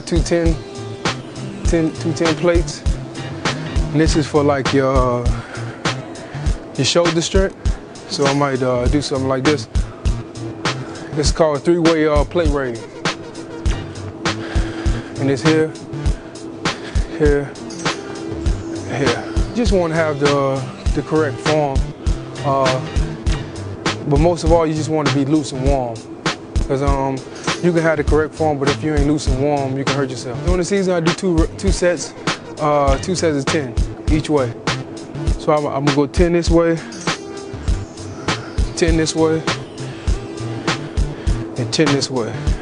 two 10 plates. And this is for like your shoulder strength. So I might do something like this. It's called a 3-way plate rating. And it's here, here, here. You just want to have the correct form. But most of all, you just want to be loose and warm. Because you can have the correct form, but if you ain't loose and warm, you can hurt yourself. During the season, I do two sets of 10 each way. So I'm gonna go 10 this way, 10 this way, and 10 this way.